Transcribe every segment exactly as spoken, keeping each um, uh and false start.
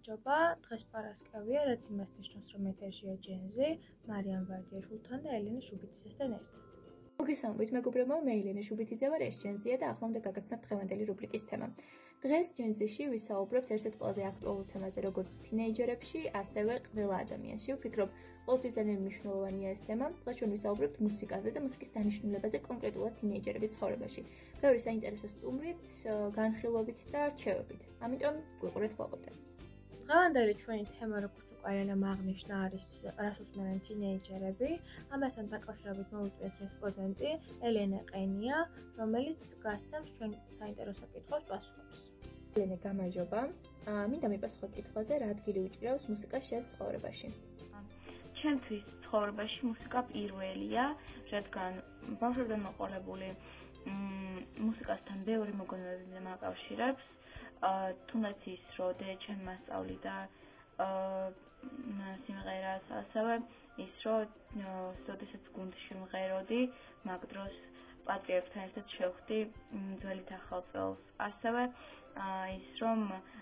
გამარჯობა, დღეს პარასკევია, რაც იმას ნიშნავს, რომ ეთერშია ჯენზი, მარიამ ვარდიაშვილთან და ელენე შუბიძესთან ერთად. მოგესალმებით მეგობრებო, მე ელენე შუბიძე ვარ, ეს ჯენზია და ახლა უნდა გაგაცნობთ დღევანდელი რუბრიკის თემა. დღეს ჯენზიში ვისაუბრებთ ერთ-ერთ ყველაზე აქტუალურ თემაზე, როგორც თინეიჯერებში, ასევე ყველა ადამიანში. ვფიქრობ, ყოველთვის ძალიან მნიშვნელოვანია ეს თემა. დღეს ჩვენ ვისაუბრებთ მუსიკაზე და მუსიკის დანიშნულებაზე კონკრეტულად თინეიჯერების ცხოვრებაში. ბევრი საინტერესო სტუმრით, განხილვებით და რჩევებით. ამიტომ გვიყურეთ ბოლომდე. დღევანდელი ჩვენი თემა, როგორც უკვე ელენამ აღნიშნა, არის რას უსმენენ თინეიჯერები. ამასთან დაკავშირებით მოვიწვიეთ რესპონდენტი ელენე ყენია, რომელიც გასცემს ჩვენ საინტერესო კითხვას პასუხებს. ელენე, გამარჯობა. მინდა მიპასუხო კითხვაზე, რა ადგილი უჭირავს მუსიკას შენს ცხოვრებაში? ჩემთვის ცხოვრებაში მუსიკა პირველია, რადგან ბავშვობიდან მოყოლებული მუსიკასთან ბევრი მოგონებები მაკავშირებს. თუნდაც ის, რომ დედე ჩემი მასწავლიდა სიმღერას, ასევე ის, რომ როდესაც გუნდში მღეროდი, მაგ დროს პატრიოტებთან ერთად შევხვდი ძველით ახალ წელს. ასევე ის, რომ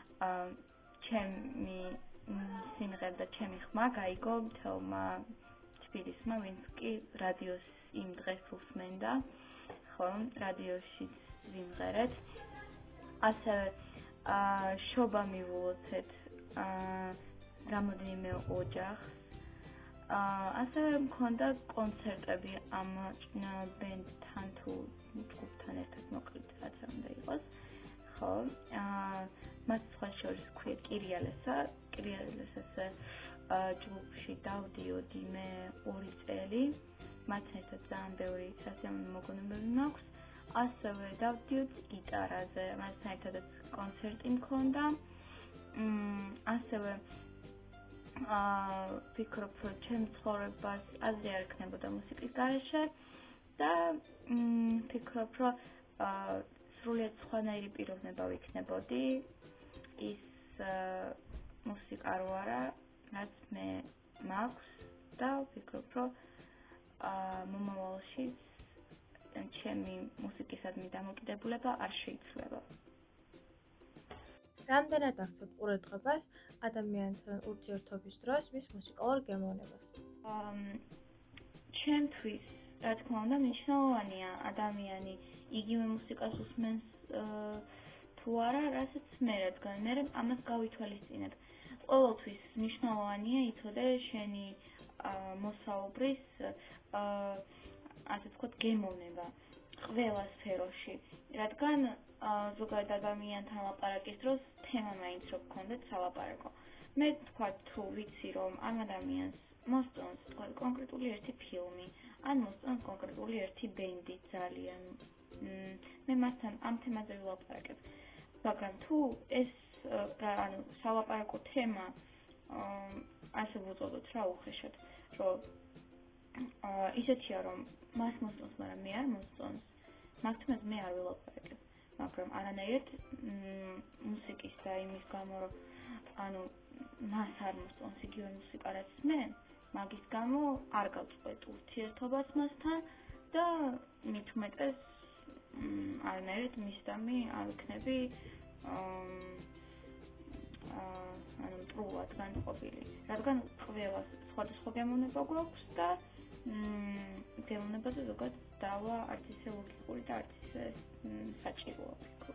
ჩემი სიმღერა და ჩემი ხმა გაიგო მთელმა თბილისმა, ვინც კი რადიოს იმ დღეს უსმენდა, ხო, რადიოში ვიმღერეთ. ასევე შობა მივულოცეთ რამოდენიმე ოჯახს. ასევე მქონდა კონცერტები ამ ბენდთან თუ ჯგუფთან ერთად, მოკლედ რაც უნდა იყოს. ხო, მათ სხვა შორის ქვია კირიალესა, კირიალესასა ჯგუფში დავდიოდი მე ორი წელი. მათთან ერთად ძალიან ბევრი სასიამოვნო მოგონებები მაქვს. ასევე დავდიოდი გიტარაზე, მასთან ერთადაც კონცერტი მქონდა. ასევე ვფიქრობ, რომ ჩემ ცხოვრებას აზრი არ ექნებოდა მუსიკის გარეშე და ვფიქრობ, რომ სრულიად სხვანაირი პიროვნება ვიქნებოდი ის მუსიკა რო არა, რაც მე მაქვს და ვფიქრობ, რომ მომავალში ჩემი მუსიკისადმი დამოკიდებულება არ შეიცვლება. რამდენად აღწევთ ყურადღებას ადამიანთან ურთიერთობის დროს მის მუსიკალურ გემოვნებას? ჩემთვის, რა თქმა უნდა, მნიშვნელოვანია ადამიანი იგივე მუსიკას უსმენს თუ არა, რასაც მე, რადგან მე ამას გავითვალისწინებ. ყოველთვის მნიშვნელოვანია იცოდე შენი მოსაუბრის ასე ვთქვათ, გემოვნება ყველა სფეროში, რადგან ზოგადად ადამიანთან ლაპარაკის დროს თემა მაინც რო გქონდეთ სალაპარაკო. მე ვთქვათ, თუ ვიცი, რომ ამ ადამიანს მოსწონს, ვთქვათ, კონკრეტული ერთი ფილმი, ან მოსწონს კონკრეტული ერთი ბენდი ძალიან, მე მასთან ამ თემაზე ვილაპარაკებ. მაგრამ თუ ეს ანუ სალაპარაკო თემა ასე ვუწოდოთ რა უხეშად, რომ ისეთია, რომ მას მოსწონს, მაგრამ მე არ მოსწონს, მაგ თემაზე მე არ ვილაპარაკებ. მაგრამ არანაირად მუსიკის და იმის გამო, რომ ანუ მას არ მოსწონს იგივე მუსიკა, რაც მე, მაგის გამო არ გავწყვეტ ურთიერთობას მასთან და მით უმეტეს არანაირად მისდამი არ ვიქნები ანუ პრულად განწყობილი, რადგან ყველას სხვადასხვა გემოვნება გვაქვს და გემოვნებაზე ზოგადად დავა არც ისე ლოგიკური და არც ისე საჭიროა.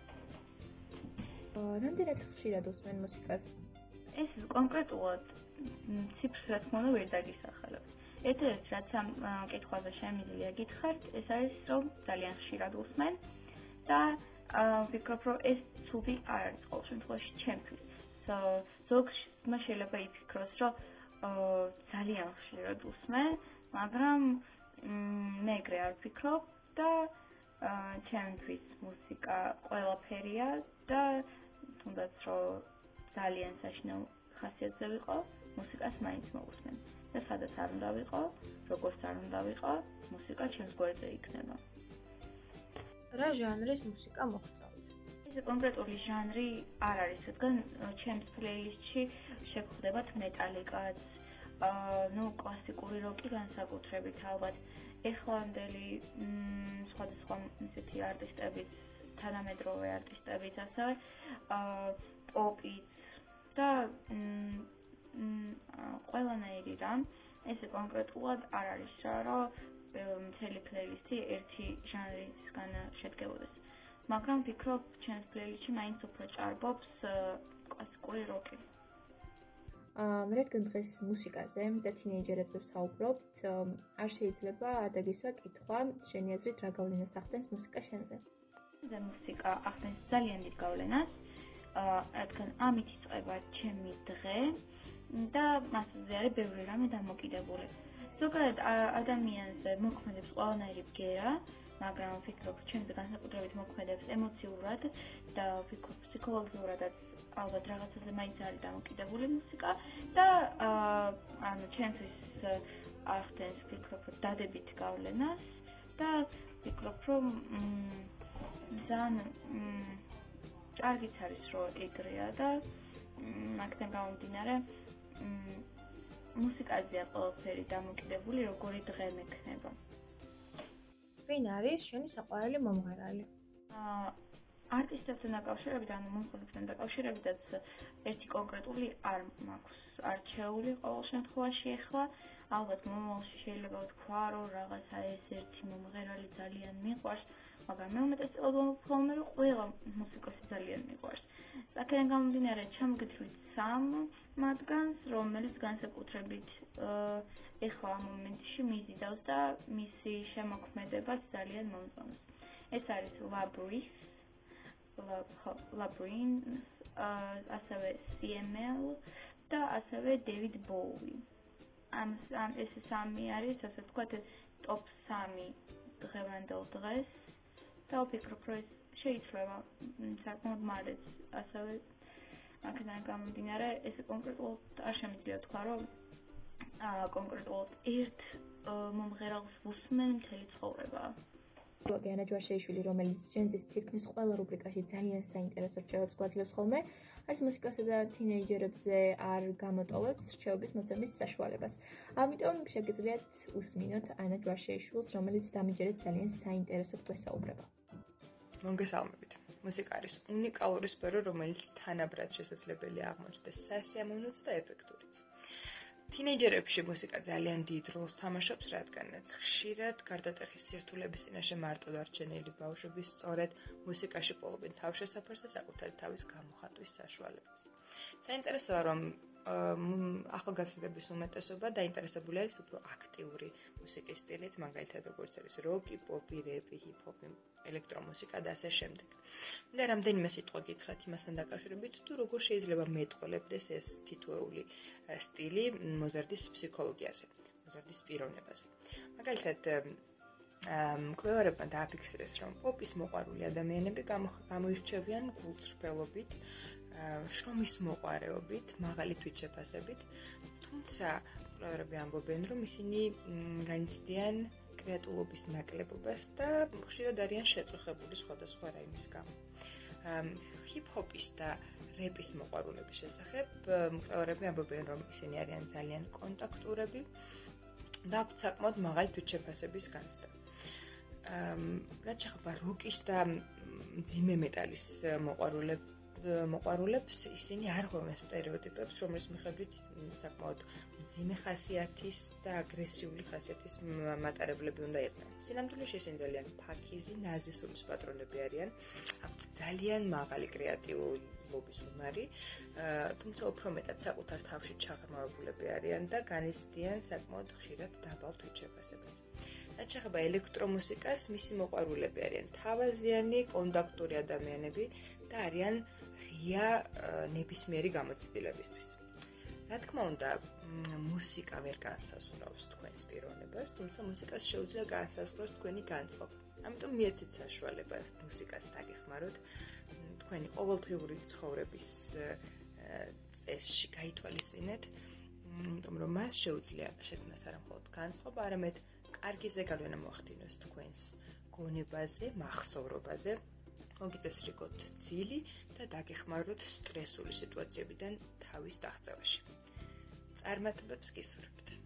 რამდენად ხშირად უსმენ მუსიკას? ეს კონკრეტულად ციფრს რა თქმა უნდა ვერ დაგისახელებს. ერთ-ერთი რაც ამ კითხვაზე შემიძლია გითხრათ, ეს არის, რომ ძალიან ხშირად უსმენ და ვფიქრობ, რომ ეს ცუდი არ არის ყოველ შემთხვევაში ჩემთვის. ზოგმა შეიძლება იფიქროს, რომ ძალიან ხშირად უსმენ, მაგრამ მე ეგრე არ ვფიქრობ და ჩემთვის მუსიკა ყველაფერია და თუნდაც რომ ძალიან საშინაო ხასიათზე ვიყო, მუსიკას მაინც მოვუსმენ. და სადაც არ უნდა ვიყო, როგორც არ უნდა ვიყო, მუსიკა ჩემს გვერდზე იქნება. რა ჟანრის მუსიკა მოხდავთ? ეს კონკრეტული ჟანრი არ არის, რადგან ჩემს პლეილისტში შეგხვდებათ მეტალიკაც, ну, კლასიკური როკი განსაკუთრებით ალბათ, ეხლანდელი სხვადასხვა ისეთი არტისტებიც, თანამედროვე არტისტებიც, ასევე პოპიც, და ყველანაირი რამ ესე კონკრეტულად არ არის რა, რომ მთელი პლეილისტი ერთი ჟანრისგან შედგებოდეს. მაგრამ ვფიქრობ, ჩემს პლეილისტში მაინც უფრო ჭარბობს კლასიკური როკი. აა, რადგან დღეს მუსიკაზე და თინეიჯერებზე ვსაუბრობთ, არ შეიძლება არ დაგისვა კითხვა, შენი აზრით რა გავლენას ახდენს მუსიკა შენზე? და მუსიკა ახდენს ძალიან დიდ გავლენას, აა, რადგან ამით იწყება ჩემი დღე და მასზე არის ბევრი რამე დამოკიდებული. ზოგადად ადამიანზე მოქმედებს ყველანაირი ბგერა, მაგრამ ვფიქრობ, ჩემზე განსაკუთრებით მოქმედებს ემოციურად და ვფიქრობ, ფსიქოლოგიურადაც ალბათ რაღაცაზე მაინც არის დამოკიდებული მუსიკა და ანუ ჩემთვის ახდენს ვფიქრობ, რომ დადებით გავლენას და ვფიქრობ, რომ ძალიან კარგიც არის, რომ ეგრეა და მაგიდან გამომდინარე მუსიკაზეა ყველაფერი დამოკიდებული, როგორი დღე მექნება. ვინ არის შენი საყვარელი მომღერალი? აა არტისტებთან დაკავშირებით, ანუ მომღერლებთან დაკავშირებითაც ერთი კონკრეტული არ მაქვს არჩეული ყოველ შემთხვევაში ახლა. ალბათ მომავალში შეიძლება ვთქვა, რომ რაღაცა ეს ერთი მომღერალი ძალიან მიყვარს, მაგრამ მე უმეტესწილად ვფიქრობ, რომ ყველა მუსიკოსი ძალიან მიყვარს. აქედან გამომდინარე, ჩამოგეთვლით სამ მათგანს, რომელიც განსაკუთრებით ეხლა ამ მომენტში მიზიდავს და მისი შემოქმედებას ძალიან მომწონს. ეს არის Labyrinth, Labyrinth, ასევე C M L და ასევე David Bowie. ამ ეს სამი არის, ასე ვთქვათ, ტოპ სამი დღევანდელ დღეს და ვფიქრობ, რომ ეს შეიძლება საკმაოდ მალეც ასევე აქედან გამომდინარე, ეს კონკრეტულად არ შემიძლია თქვა, რომ კონკრეტულად ერთ მომღერალს ვუსმენ მთელი ცხოვრება. გიანა ჯვარშეიშვილი, რომელიც ჯენზის თითქმის ყველა რუბრიკაში ძალიან საინტერესო რჩევებს გვაძლევს ხოლმე, არც მუსიკასა და თინეიჯერებზე არ გამოტოვებს რჩევების მოწმის საშუალებას. ამიტომ შეგიძლიათ უსმინოთ ანა ჯვარშეიშვილს, რომელიც დამიჯერეთ ძალიან საინტერესოდ გვესაუბრება. მოგესალმებით. მუსიკა არის უნიკალური სფერო, რომელიც თანაბრად შესაძლებელია აღმოჩნდეს სასიამოვნოც და ეფექტურიც. თინეიჯერებში მუსიკა ძალიან დიდ როლს თამაშობს, რადგანაც ხშირად გარდატეხის სირთულების წინაშე მარტო დარჩენილი ბავშვები სწორედ მუსიკაში პოულობენ თავშესაფარს და საკუთარი თავის გამოხატვის საშუალებას. საინტერესოა, რომ ახალგაზრდების უმეტესობა დაინტერესებული არის უფრო აქტიური მუსიკის სტილით, მაგალითად როგორც არის როკი, პოპი, რეპი, ჰიპ-ჰოპი, ელექტრომუსიკა და ასე შემდეგ. და რამდენიმე სიტყვა გითხრათ იმასთან დაკავშირებით, თუ როგორ შეიძლება მეტყველებდეს ეს თითოეული სტილი მოზარდის ფსიქოლოგიაზე, მოზარდის პიროვნებაზე. მაგალითად, მკვლევარებმა დააფიქსირეს, რომ პოპის მოყვარული ადამიანები გამოირჩევიან გულწრფელობით, შრომის მოყვარეობით, მაღალი თვითშეფასებით, თუმცა მკვლევარები ამბობენ, რომ ისინი განიცდიან კრეატულობის ნაკლებობას და ხშირად არიან შეწუხებული სხვადასხვა რაიმის გამო. ჰიპ-ჰოპის და რეპის მოყვარულების შესახებ მკვლევარები ამბობენ, რომ ისინი არიან ძალიან კონტაქტურები და აქვთ საკმაოდ მაღალი თვითშეფასების განცდა. რაც შეეხება როკის და მძიმე მეტალის მოყვარულებს მოყვარულებს ისინი არ ღვევენ სტერეოტიპებს, რომლის მიხედვით საკმაოდ მძიმე ხასიათის და აგრესიული ხასიათის მატარებლები უნდა იყვნენ. სინამდვილეში ისინი ძალიან ფაქიზი, ნაზი სულის პატრონები არიან, აქვთ ძალიან მაღალი კრეატიულობის უნარი, თუმცა უფრო მეტად საკუთარ თავში ჩაღრმავებულები არიან და განიცდიან საკმაოდ ხშირად დაბალ თვითშეფასებას. რაც შეეხება ელექტრომუსიკას, მისი მოყვარულები არიან თავაზიანი, კონტაქტური ადამიანები და არიან ღია ნებისმიერი გამოცდილებისთვის. რა თქმა უნდა, მუსიკა ვერ განსაზღვრავს თქვენს პიროვნებას, თუმცა მუსიკას შეუძლია განსაზღვროს თქვენი განწყობა. ამიტომ მიეცეთ საშუალება მუსიკას დაგეხმაროთ თქვენი ყოველდღიური ცხოვრების წესში გაითვალისწინეთ, იმიტომ რომ მას შეუძლია შექმნას არა მხოლოდ განწყობა, არამედ კარგი ზეგავლენა მოახდინოს თქვენს გონებაზე, მახსოვრობაზე, მოგიწესრიგოთ ძილი და დაგეხმაროთ სტრესული სიტუაციებიდან თავის დაღწევაში. წარმატებებს გისურვებთ!